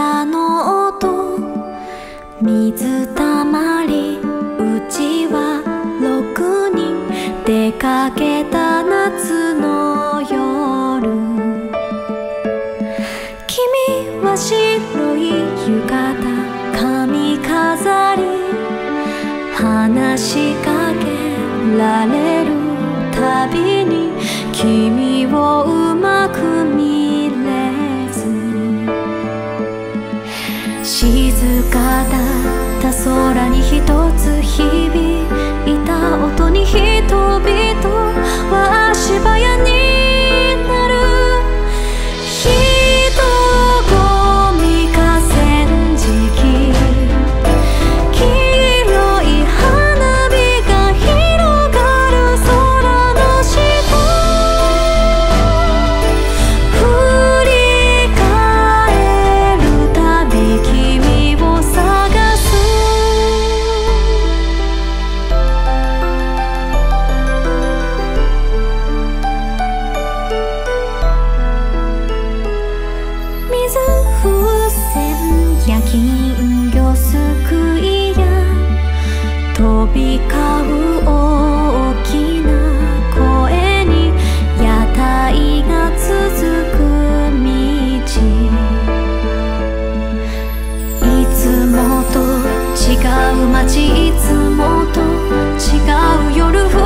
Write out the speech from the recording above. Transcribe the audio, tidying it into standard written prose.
からの音、水たまり、うちは6人出かけた夏の夜。君は白い浴衣、髪飾り、話しかけられるたびに君をうまく見れず、静かだった空に一つ響いた音に人々は足早になる。人混み河川敷、黄色い花火が広がる空の下、振り返るたび君を探す。水風船や金魚すくいや飛び交う大きな声に屋台が続く道、いつもと違う街、いつもと違う夜。